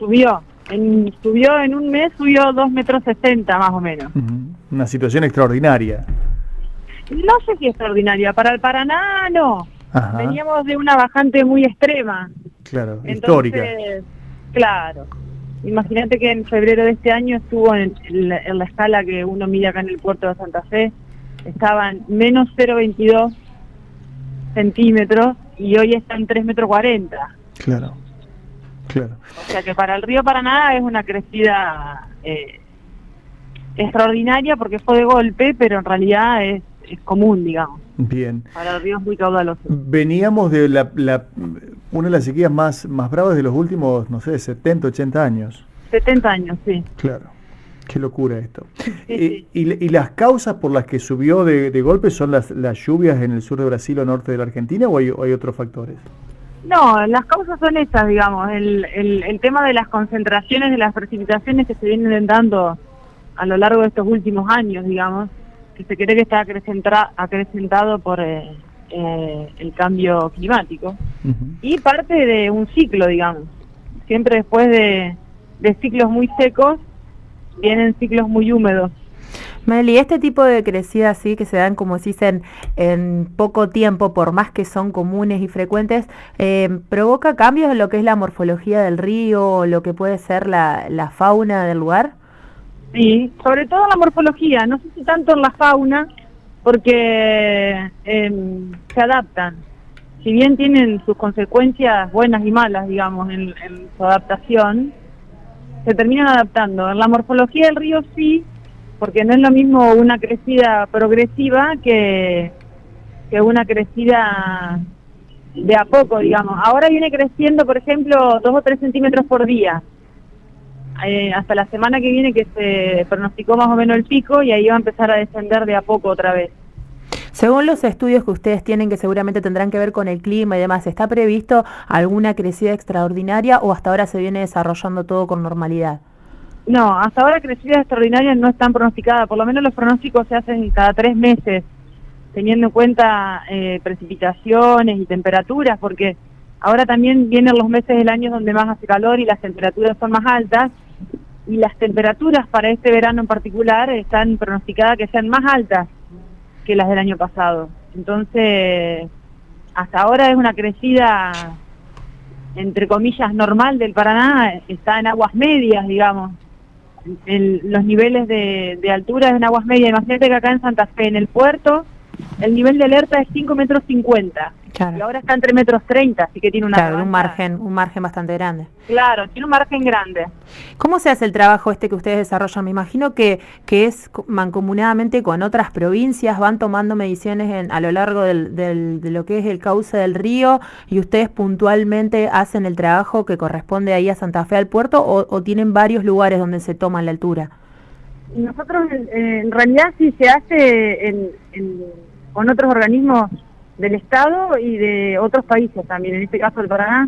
subió en un mes, subió 2,60 metros más o menos. Una situación extraordinaria. No sé si extraordinaria, para el Paraná no. Ajá. Veníamos de una bajante muy extrema. Claro, Entonces, histórica. Claro. Imagínate que en febrero de este año estuvo en la escala que uno mide acá en el puerto de Santa Fe, estaban menos 0,22 centímetros y hoy está en 3,40 metros. Claro, claro. O sea que para el río Paraná es una crecida extraordinaria porque fue de golpe, pero en realidad es común, digamos. Bien. Para el río es muy caudaloso. Veníamos de una de las sequías más bravas de los últimos, no sé, 70, 80 años. 70 años, sí. Claro. Qué locura esto. Sí. ¿Y las causas por las que subió de golpe son las lluvias en el sur de Brasil o norte de la Argentina o hay otros factores? No, las causas son estas, digamos. El tema de las concentraciones de las precipitaciones que se vienen dando a lo largo de estos últimos años, digamos, que se cree que está acrecentado por el cambio climático. Y parte de un ciclo, digamos. Siempre después de ciclos muy secos, vienen ciclos muy húmedos. Meli, este tipo de crecida así que se dan, como se dicen, en poco tiempo, por más que son comunes y frecuentes, ¿provoca cambios en lo que es la morfología del río o lo que puede ser la fauna del lugar? Sí, sobre todo en la morfología, no sé si tanto en la fauna, porque se adaptan. Si bien tienen sus consecuencias buenas y malas, digamos, en su adaptación, se terminan adaptando. En la morfología del río sí, porque no es lo mismo una crecida progresiva que una crecida de a poco, digamos. Ahora viene creciendo, por ejemplo, 2 o 3 centímetros por día. Hasta la semana que viene que se pronosticó más o menos el pico y ahí va a empezar a descender de a poco otra vez. Según los estudios que ustedes tienen, que seguramente tendrán que ver con el clima y demás, ¿está previsto alguna crecida extraordinaria o hasta ahora se viene desarrollando todo con normalidad? No, hasta ahora crecidas extraordinarias no están pronosticadas, por lo menos los pronósticos se hacen cada 3 meses, teniendo en cuenta precipitaciones y temperaturas, porque ahora también vienen los meses del año donde más hace calor y las temperaturas son más altas, y las temperaturas para este verano en particular están pronosticadas que sean más altas que las del año pasado. Entonces, hasta ahora es una crecida, entre comillas, normal del Paraná, está en aguas medias, digamos. Los niveles de altura es en aguas medias. Imagínate que acá en Santa Fe, en el puerto, el nivel de alerta es 5,50 metros. Claro. Y ahora está en 3,30 metros, así que tiene una un margen bastante grande. Claro, tiene un margen grande. ¿Cómo se hace el trabajo este que ustedes desarrollan? Me imagino que es mancomunadamente con otras provincias, van tomando mediciones a lo largo de lo que es el cauce del río y ustedes puntualmente hacen el trabajo que corresponde ahí a Santa Fe al puerto o tienen varios lugares donde se toma la altura. Nosotros en realidad sí se hace con otros organismos del Estado y de otros países también, en este caso el Paraná,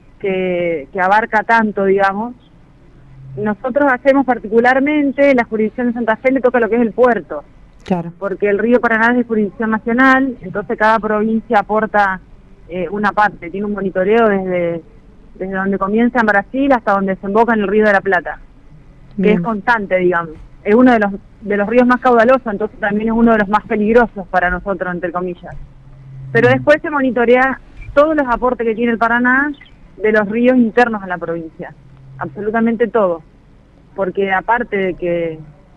que abarca tanto, digamos. Nosotros hacemos particularmente, la jurisdicción de Santa Fe le toca lo que es el puerto, claro, porque el río Paraná es de jurisdicción nacional, entonces cada provincia aporta una parte, tiene un monitoreo desde donde comienza en Brasil hasta donde desemboca en el río de la Plata, que es constante, digamos. Es uno de los ríos más caudalosos, entonces también es uno de los más peligrosos para nosotros, entre comillas. Pero después se monitorea todos los aportes que tiene el Paraná de los ríos internos a la provincia, absolutamente todo, porque aparte de que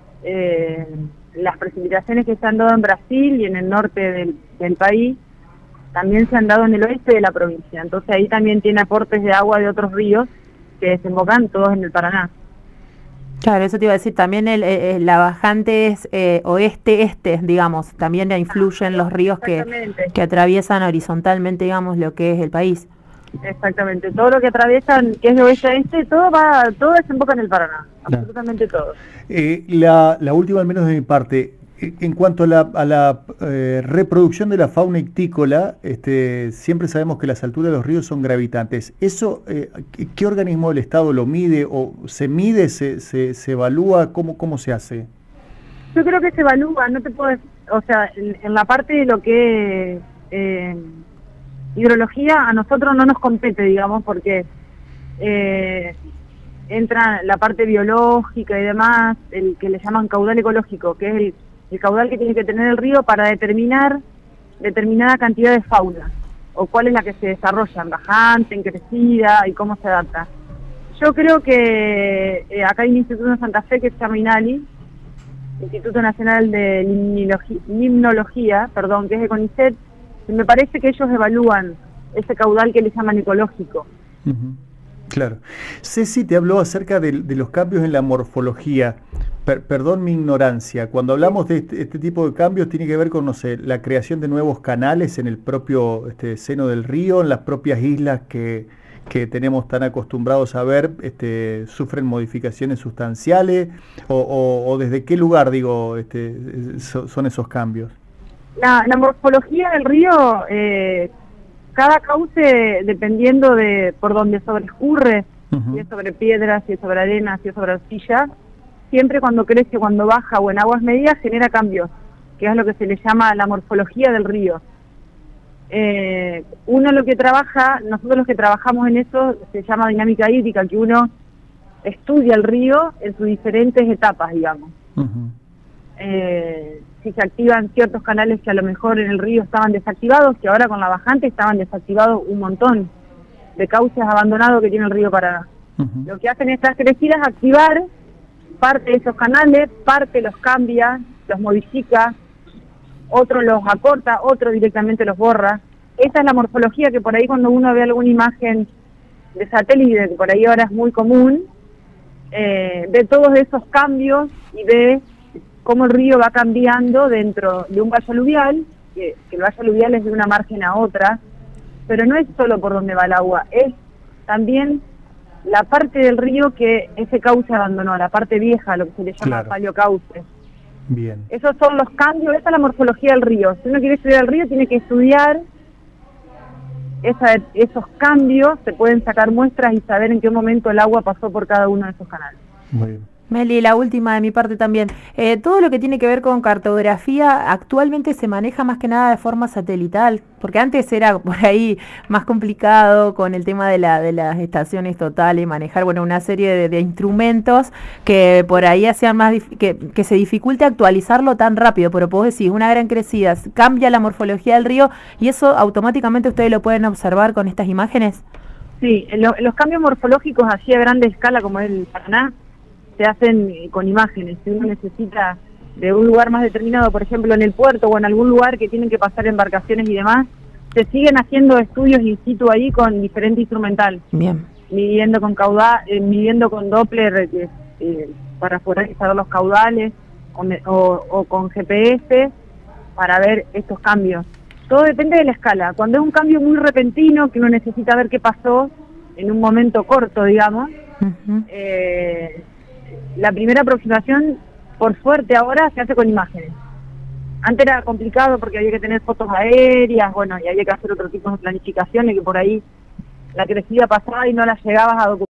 las precipitaciones que se han dado en Brasil y en el norte del país, también se han dado en el oeste de la provincia, entonces ahí también tiene aportes de agua de otros ríos que desembocan todos en el Paraná. Claro, eso te iba a decir, también la bajante es oeste-este, digamos, también influyen los ríos que atraviesan horizontalmente, digamos, lo que es el país. Exactamente, todo lo que atraviesan, que es de oeste a este, todo desemboca en el Paraná, absolutamente todo. La última, al menos de mi parte, en cuanto a la reproducción de la fauna ictícola, siempre sabemos que las alturas de los ríos son gravitantes. ¿Eso, qué organismo del Estado lo mide o se mide, se evalúa? ¿Cómo se hace? Yo creo que se evalúa, no te puedo, o sea, en la parte de lo que hidrología a nosotros no nos compete, digamos, porque entra la parte biológica y demás, el que le llaman caudal ecológico, que es el caudal que tiene que tener el río para determinar determinada cantidad de fauna, o cuál es la que se desarrolla, en bajante, en crecida, y cómo se adapta. Yo creo que acá hay un instituto en Santa Fe que se llama INALI, Instituto Nacional de Limnología, que es de CONICET, y me parece que ellos evalúan ese caudal que le llaman ecológico. Claro. Ceci te habló acerca de los cambios en la morfología. Perdón mi ignorancia, cuando hablamos de este tipo de cambios tiene que ver con, no sé, la creación de nuevos canales en el propio seno del río, en las propias islas que tenemos tan acostumbrados a ver, sufren modificaciones sustanciales, o desde qué lugar, digo, son esos cambios. La morfología del río, cada cauce, dependiendo de por donde sobrescurre, si es sobre piedras, si es sobre arena, si es sobre arcilla, siempre cuando crece, cuando baja o en aguas medias genera cambios, que es lo que se le llama la morfología del río. Nosotros los que trabajamos en eso, se llama dinámica hídrica, que uno estudia el río en sus diferentes etapas, digamos. Si se activan ciertos canales que a lo mejor en el río estaban desactivados, que ahora con la bajante estaban desactivados un montón de cauces abandonados que tiene el río Paraná. Lo que hacen estas crecidas es activar parte de esos canales, parte los cambia, los modifica, otro los acorta, otro directamente los borra. Esa es la morfología que por ahí cuando uno ve alguna imagen de satélite, que por ahí ahora es muy común, ve todos esos cambios y ve cómo el río va cambiando dentro de un valle aluvial, que el valle aluvial es de una margen a otra, pero no es solo por donde va el agua, es también la parte del río que ese cauce abandonó, la parte vieja, lo que se le llama paleocauce. Bien. Esos son los cambios, esa es la morfología del río. Si uno quiere estudiar el río, tiene que estudiar esos cambios, se pueden sacar muestras y saber en qué momento el agua pasó por cada uno de esos canales. Muy bien. Meli, la última de mi parte también. Todo lo que tiene que ver con cartografía actualmente se maneja más que nada de forma satelital, porque antes era por ahí más complicado con el tema de las estaciones totales, manejar una serie de instrumentos que por ahí hacían más que se dificulte actualizarlo tan rápido, pero vos decís, una gran crecida, cambia la morfología del río y eso automáticamente ustedes lo pueden observar con estas imágenes. Sí, los cambios morfológicos así a grande escala como es el Paraná, se hacen con imágenes. Si uno necesita de un lugar más determinado, por ejemplo en el puerto o en algún lugar que tienen que pasar embarcaciones y demás, se siguen haciendo estudios in situ ahí con diferente instrumental. Bien. Midiendo con caudal, midiendo con Doppler para poder saber los caudales, o con GPS para ver estos cambios. Todo depende de la escala. Cuando es un cambio muy repentino, que uno necesita ver qué pasó en un momento corto, digamos, la primera aproximación, por suerte ahora, se hace con imágenes. Antes era complicado porque había que tener fotos aéreas, y había que hacer otro tipo de planificaciones que por ahí la crecida pasaba y no las llegabas a documentar.